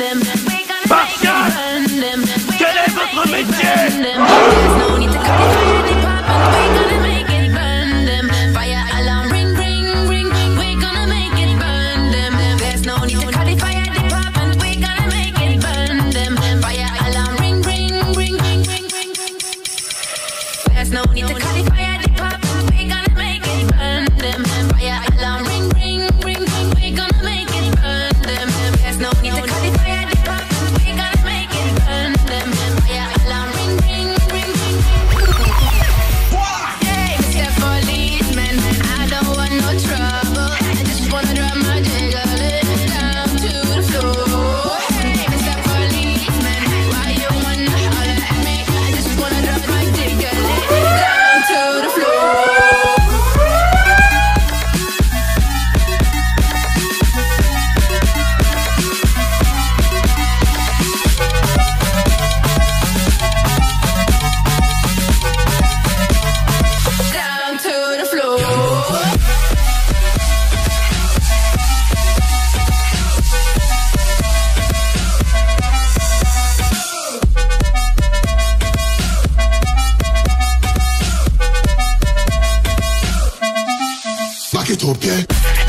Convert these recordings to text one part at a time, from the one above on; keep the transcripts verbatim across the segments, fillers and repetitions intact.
Quel est votre métier? Okay.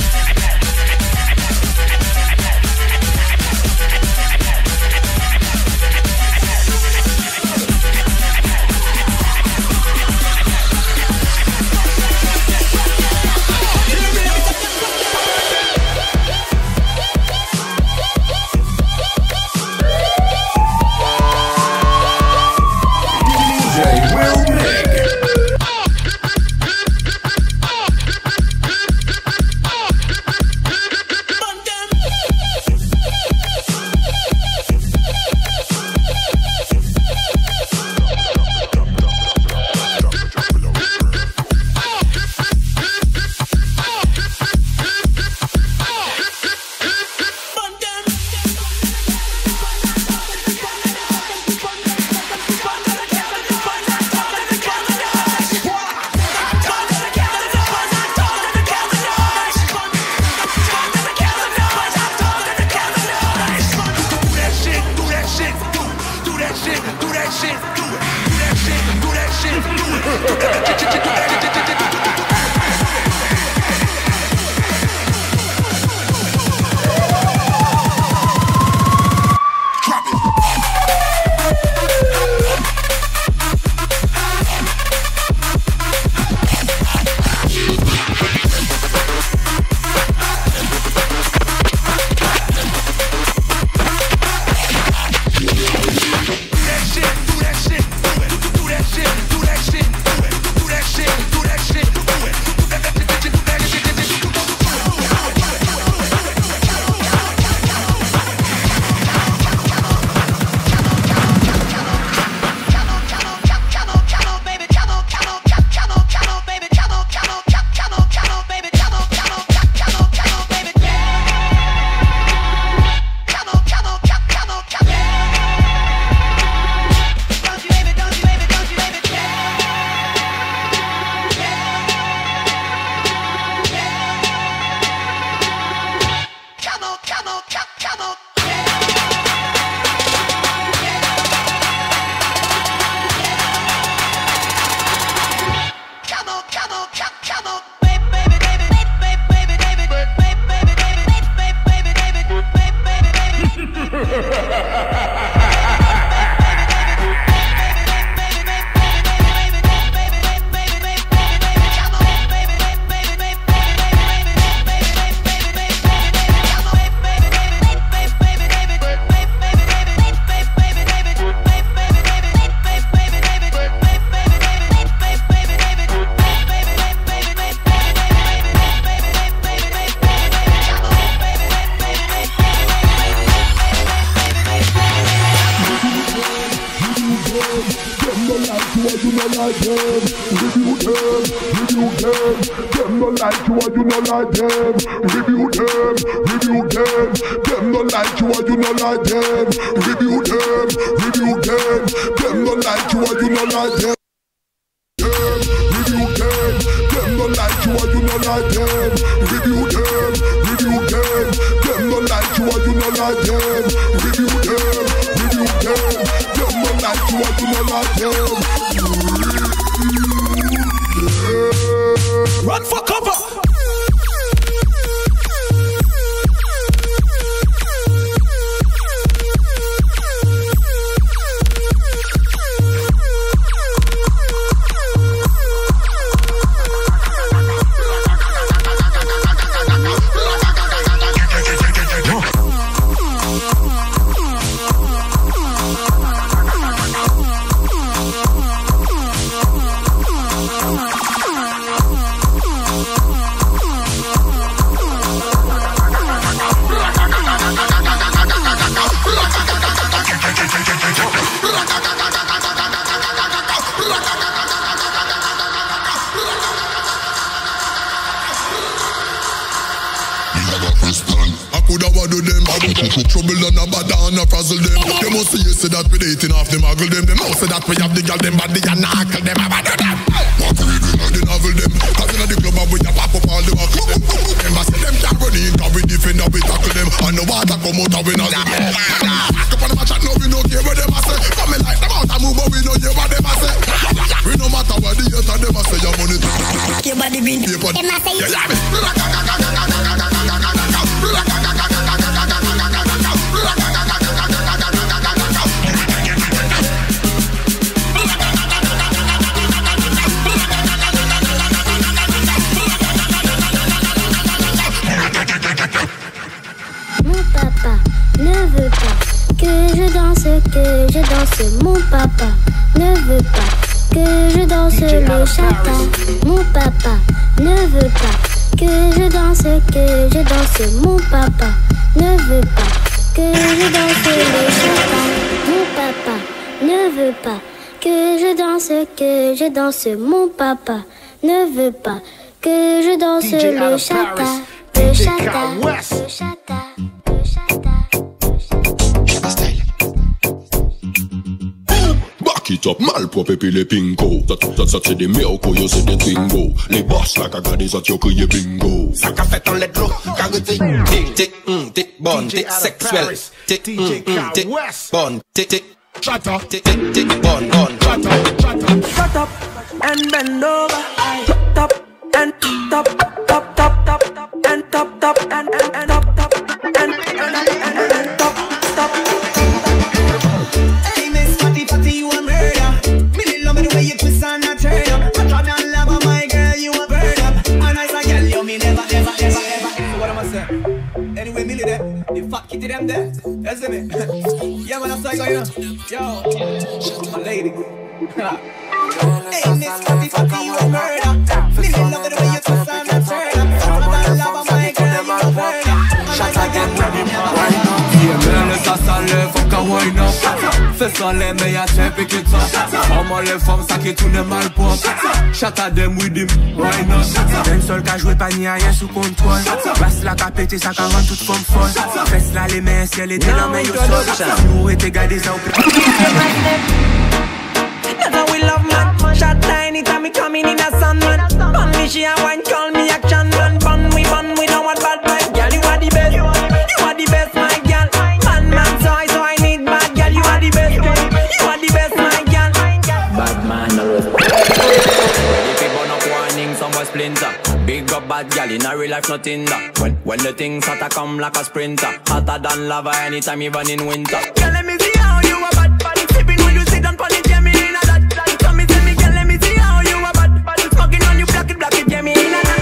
like them. Review them, review them. Them not like you and you not like them. Review them, review them. Them not like you and you not like them. Review them. Them not like you and you not like them. Review them, review them. Them not like you and you not like them. Review you are you not like them. Run for cover. Trouble and a bad and a frazzle them. They must see you say that we dating off them, muggle them. They must say that we have the girl them body and knuckle them. I want them. What we reading and the novel them. Cause in the club and we a pop up all the buckle them. Them I say them can't run in, cause we defend and we tackle them. And the water come out and we not see them. Back up on the match and no we no care what them I say. Come in like them out and move but we no hear what them I say. We no matter what the hate and them I say your money. Your body been them I say you yeah me. Ne veut pas que je danse, que je danse. Mon papa ne veut pas que je danse le chata. Mon papa ne veut pas que je danse, que je danse. Mon papa ne veut pas que je danse le chata. Mon papa ne veut pas que je danse, que je danse. Mon papa ne veut pas que je danse le chata. Le chata, le chata. Back it up, malpropre et puis les pinko. Ça, ça, ça c'est des miracles, yo c'est des tingo. Les boss là, caga des autres, yo crié bingo. Ça qu'a fait en lettre l'eau, carité. Tic, tic, hum, tic, bon, tic, sexuel. Tic, hum, hum, tic, bon, tic, tic. Shut up, tic, tic, tic, bon, bon. shut up, shut up. Shut up and bend over. Top and top, top, top, top, and top, top, and and and top, top, and and and and top, top. Hey Miss Fatty Fatty, you a murder. Me love the way you twist and a turn up. I try me love of my girl, you a burn up. And I say, girl, you me never, never, never, ever. So what am I saying? Anyway, Millie there, the fat kitty them there. You see me? Yeah man, I'm sorry, you know. Yo, my lady. Hey Miss Fatty Fatty, you a murder. Me love the way you twist and a turn up. I try me love of my girl, you a burn up. Shut again, wine up. Yeah, me laisse ça lève, faut qu'à wine up. Fais ça les meilleurs chefs et que ça. Comment les femmes, ça qui tourne mal pour. Shut at them with him, wine up. Même seul qu'à jouer pas ni rien sous contrôle. Basse la qu'a pété, ça qu'à rendre toute femme folle. Fais là les mains, ciel était la main au sol. Nous était gardés ça au plat. That's how we love man. Shot tiny time me coming in a sun man. Bun me she a wine, call me action man. Bun we bun we don't want bad man. Girl you are the best, you are the best my girl. Man man so I so I need bad girl. You are the best, you are the best my girl. Bad man always. If you burn up warning, some boy splinter. Big up bad girl in a real life nothing that. When when the things hotter come like a sprinter. Hotter than lava anytime even in winter. Girl let me see how you are bad bad. Sipping when you sit down on the jammy in a that that. Come me tell me girl let me see how you are bad bad. Smoking on you black it black it jammy in a that.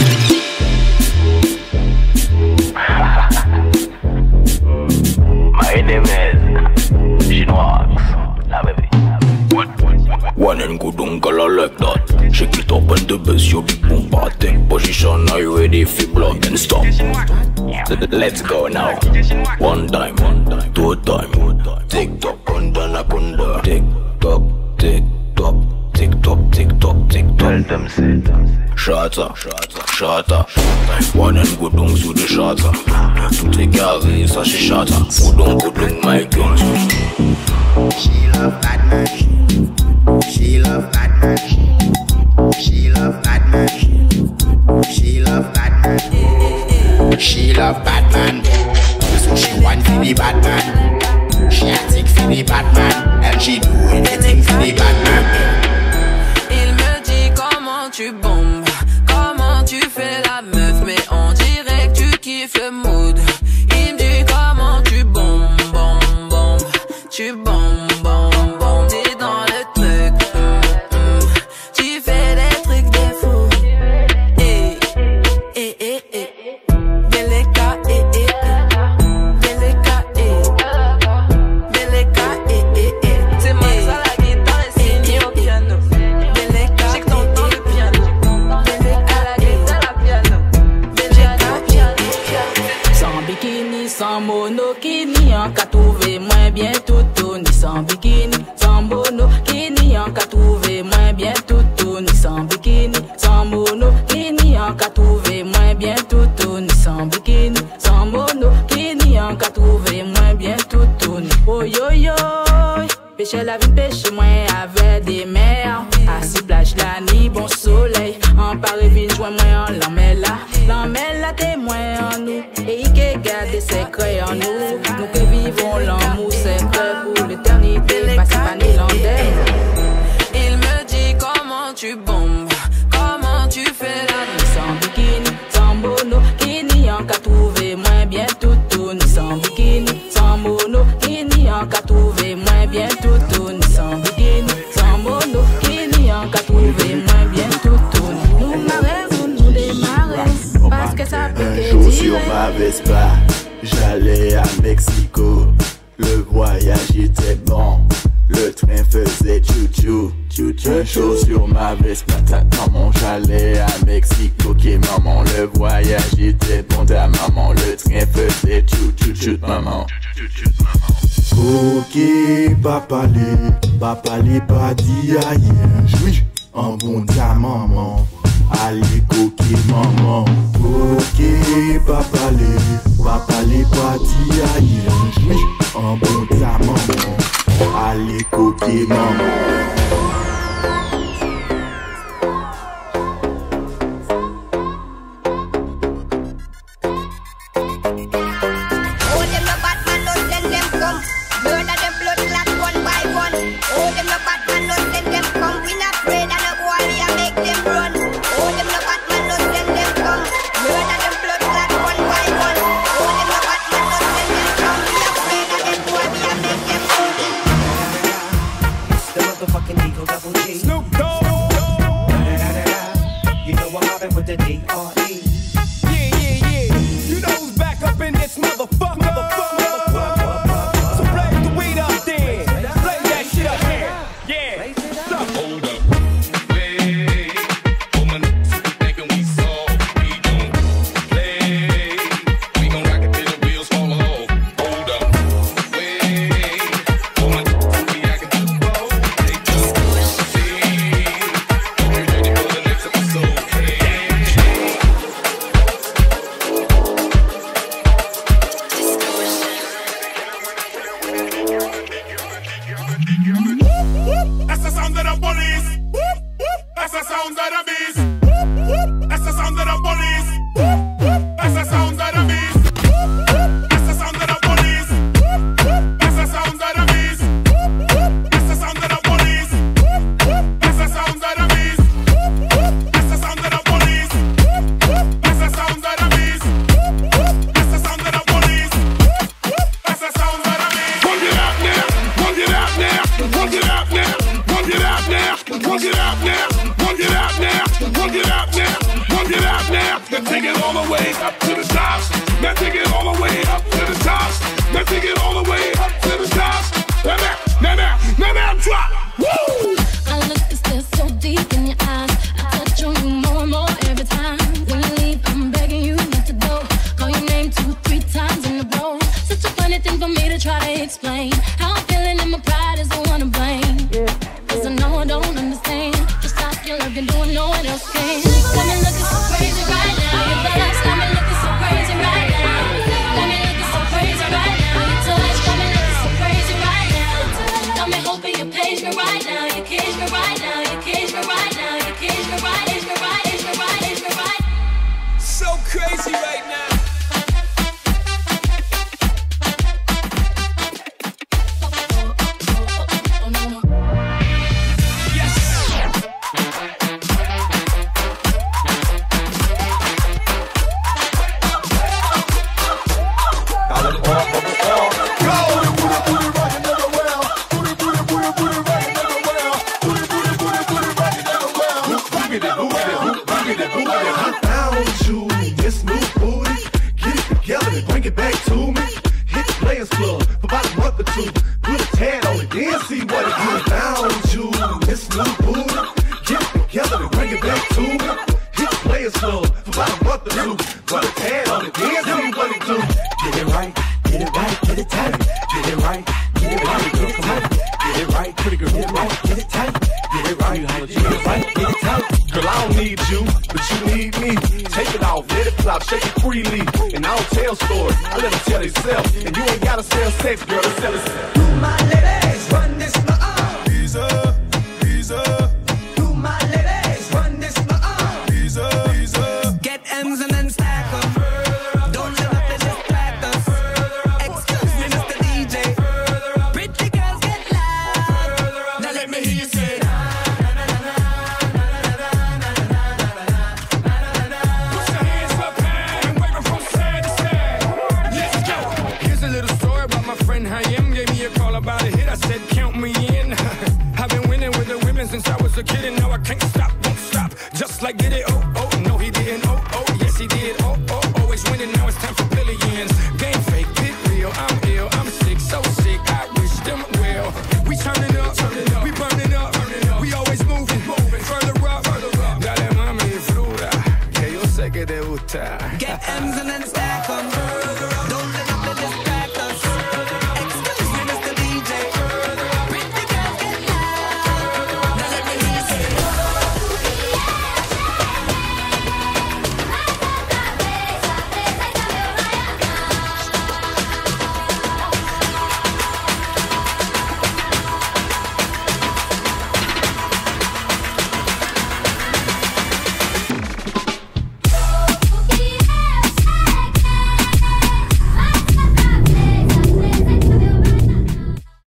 My name is Chinois. La baby. One and good uncle I like that. Shake it up and the bass, you big boom party. Position, are you ready for blood and stop? Let's go now. One time, one time, two time. Tick tock, kunda na kunda. Tick tock, tick tock, tick tock, tick tock, tick tock. Tell them say, shatter, shatter, shatter. One and good dung to the shatter. To take carry, so she shatter. Good dung, good dung, my girl. She love Batman. She love Batman. She love Batman. She love Batman. She love Batman. So she want to be Batman. She a tick for the Batman. and she do anything for the bad man. Il me dit comment tu bombes, comment tu fais la meuf, mais on dirait que tu kiffes le mood. Il me dit comment tu bombes, bombes, bombes, tu bombes, bombes, bombes, t'es dans le truc, mm, mm. Tu fais des trucs de fou. Eh, eh, eh, eh. Beleka, eh, eh, eh. Beleka, eh. Beleka, eh, eh, eh. C'est moi ça la guitare et c'est ni au piano. Beleka, j'ai que t'entends le piano. Beleka, la guitare, la piano. Beleka, piano. Sans bikini, sans monokini, en qu'a trouvé moins bien tout, ni sans bikini, sans monokini, en qu'a trouvé moins bien tout, ni sans bikini, sans monokini, en qu'a trouvé moins bien tout, ni sans bikini, sans monokini, en qu'a trouvé moins bien tout, ni oh yo yo. Pêcher la vie, pêcher moins avec des mers. Assis plage la nuit, bon soleil. En Paris, ville, joint moins en l'emmène-là. L'emmène-là, témoin en nous. Et il qui garde des secrets en nous. Nous que vivons l'amour secret pour l'éternité. Pas si pas néerlandais. Il me dit comment tu bombes, comment tu fais la Ni sans bikini, sans monokini, en qu'a trouvé moins bien tout. Ni sans bikini, sans monokini, en qu'a trouvé moins bien tout. Ni sans bikini, sans monokini, en qu'a trouvé moins bien tout. Nous marrons, nous démarrons, parce que ça peut Un jour sur ma Vespa, j'allais à Mexico. Le voyage était bon, le train faisait chou-chou, chou-chou. Un jour sur ma Vespa, ta maman, j'allais à Mexico. Ok maman, le voyage était bon, ta maman, le train faisait chou-chou, chou maman. Ok, papa les, papa les pas dit aïe, oui, en bon ta maman. Allez coquille maman. Ok papa les, papa les pas dit aïe, oui, en bon ta maman. Allez coquille maman. hoop, boogity, boogity, I found you, this new booty. Get it together and bring it back to me. Hit the Players Club for about a month or two. Put a tad on it, then see what it do. Found you, this new booty. Get it together and bring it back to me. Hit the Players Club for about a month or two. Put a tad on it, then see what it do. Get it right, get it right, get it tight. Get it right, get it right, get it tight. Get it right, pretty girl, get it right, get it tight. Get it right, get it right, get it tight. Girl, I don't need you, but you need me. Take it off, let it flop, shake it freely. And I don't tell stories, I let them tell themselves. And you ain't gotta sell sex, girl, to sell it. Do my ladies run this my arm? Visa, visa. Do my ladies run this my arm? Visa, visa. Get M's and then stack them. Don't let up and distract us. Excuse me, Mister D J. Pretty girls get loud. Now let me hear you say. About a hit, I said count me in. I've been winning with the women since I was a kid, and now I can't stop, won't stop. Just like did it, oh, oh, no he didn't, oh, oh, yes he did, oh, oh, always winning, now it's time for billions. Game fake, get real, I'm ill, I'm sick, so sick, I wish them well. We turning up, turning up, we burning up, burning up. We always moving, moving, further up, further up. Dale mami, fruta, que yo sé que te gusta. Get M's and then